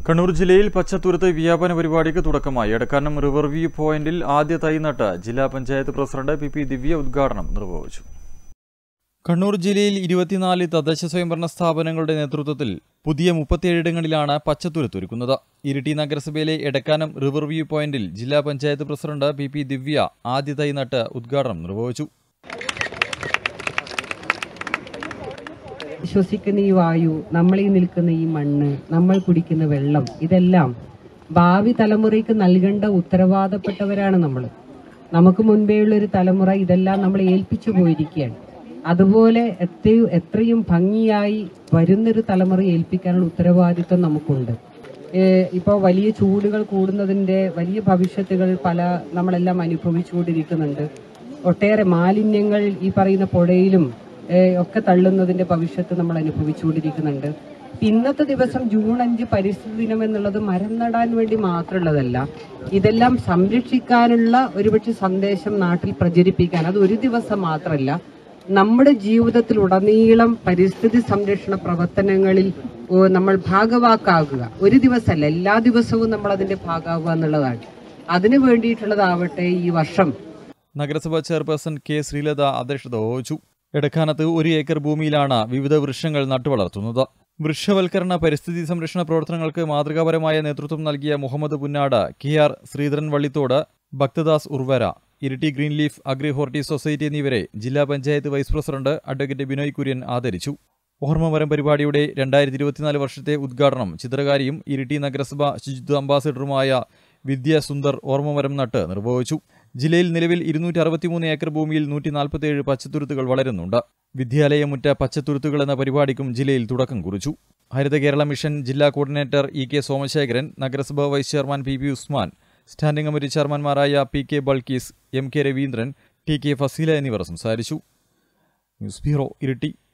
കണ്ണൂർ ജില്ലയിൽ പച്ചത്തുരുത്ത് വ്യാപന പരിപാടിക്ക് തുടക്കമായി. എടക്കാനം റിവർ വ്യൂ പോയിന്റിൽ ആദ്യ തൈ നട്ട് ജില്ലാ പഞ്ചായത്ത് പ്രസിഡന്റ് പി ദിവ്യ ഉദ്ഘാടനം നിർവഹിച്ചു. കണ്ണൂർ ജില്ലയിൽ 24 തദ്ദേശ സ്വയംഭരണ സ്ഥാപനങ്ങളുടെ നേതൃത്വത്തിൽ പുതിയ 37 ഇടങ്ങളിലാണ് പച്ചത്തുരുത്ത് ഒരുക്കുന്നത്. ഇരിട്ടി നഗരസഭയിലെ എടക്കാനം റിവർ വ്യൂ പോയിന്റിൽ ജില്ലാ പഞ്ചായത്ത് പ്രസിഡന്റ് പി ദിവ്യ ആദ്യ തൈ നട്ട് ഉദ്ഘാടനം നിർവഹിച്ചു. ശ്വസിക്കുന്ന ഈ വായു, നമ്മളീ നിൽക്കുന്ന ഈ മണ്ണ്, നമ്മൾ കുടിക്കുന്ന വെള്ളം, ഇതെല്ലാം ഭാവി തലമുറയ്ക്ക് നൽകേണ്ട ഉത്തരവാദപ്പെട്ടവരാണ് നമ്മൾ. നമുക്ക് മുൻപേയുള്ളൊരു തലമുറ ഇതെല്ലാം നമ്മൾ ഏൽപ്പിച്ചു പോയിരിക്കുകയാണ്. അതുപോലെ എത്രയും ഭംഗിയായി വരുന്നൊരു തലമുറ ഏൽപ്പിക്കാനുള്ള ഉത്തരവാദിത്വം നമുക്കുണ്ട്. ഇപ്പോൾ വലിയ ചൂടുകൾ കൂടുന്നതിൻ്റെ വലിയ ഭവിഷ്യത്തുകൾ നമ്മളെല്ലാം അനുഭവിച്ചുകൊണ്ടിരിക്കുന്നുണ്ട്. ഒട്ടേറെ മാലിന്യങ്ങൾ ഈ പറയുന്ന പുഴയിലും ഒക്കെ തള്ളുന്നതിന്റെ ഭവിഷ്യത്ത് നമ്മൾ അനുഭവിച്ചുകൊണ്ടിരിക്കുന്നുണ്ട്. ഇന്നത്തെ ദിവസം ജൂൺ 5 പരിസ്ഥിതി ദിനം എന്നുള്ളത് മരം നടാൻ വേണ്ടി മാത്രമുള്ളതല്ല. ഇതെല്ലാം സംരക്ഷിക്കാനുള്ള ഒരുപക്ഷെ സന്ദേശം നാട്ടിൽ പ്രചരിപ്പിക്കാൻ, അത് ഒരു ദിവസം മാത്രമല്ല, നമ്മുടെ ജീവിതത്തിലുടനീളം പരിസ്ഥിതി സംരക്ഷണ പ്രവർത്തനങ്ങളിൽ നമ്മൾ ഭാഗവാക്കാകുക. ഒരു ദിവസമല്ല, എല്ലാ ദിവസവും നമ്മൾ അതിന്റെ ഭാഗമാകുക എന്നുള്ളതാണ്. അതിനു വേണ്ടിയിട്ടുള്ളതാവട്ടെ ഈ വർഷം. നഗരസഭാ ചെയർപേഴ്സൺ കെ ശ്രീലത അധ്യക്ഷത വഹിച്ചു. എടക്കാനത്ത് 1 ഏക്കർ ഭൂമിയിലാണ് വിവിധ വൃക്ഷങ്ങൾ നട്ടുവളർത്തുന്നത്. വൃക്ഷവൽക്കരണ പരിസ്ഥിതി സംരക്ഷണ പ്രവർത്തനങ്ങൾക്ക് മാതൃകാപരമായ നേതൃത്വം നൽകിയ Muhammad Punnad, KR Sreedharan Vallithode, Bhakthadas Urvara, Iritty green leaf agri horti society എന്നിവരെ ജില്ലാ panchayat vice president advocate Binoy Kurian ആദരിച്ചു. ഓർമ്മമരം പരിപാടിയുടെ 2024 വർഷത്തെ ഉദ്ഘാടനം ചിത്രകാരിയും ഇരിട്ടി നഗരസഭ ശുചിത്വ അംബാസിഡറുമായ വിദ്യ സുന്ദർ ഓർമ്മമരം നട്ട് നിർവഹിച്ചു. ജില്ലയിൽ നിലവിൽ 263 ഏക്കർ ഭൂമിയിൽ 147 പച്ചത്തുരുത്തുകൾ വളരുന്നുണ്ട്. വിദ്യാലയമുറ്റ പച്ചത്തുരുത്തുകൾ എന്ന പരിപാടിക്കും ജില്ലയിൽ തുടക്കം കുറിച്ചു. ഹരിത കേരള മിഷൻ ജില്ലാ കോർഡിനേറ്റർ EK സോമശേഖരൻ, നഗരസഭാ vice chairman PB Usman, standing committee ചെയർമാൻമാരായ PK Balkees, MK Raveendran, TK Faseela എന്നിവർ സംസാരിച്ചു. News bureau, Iritty.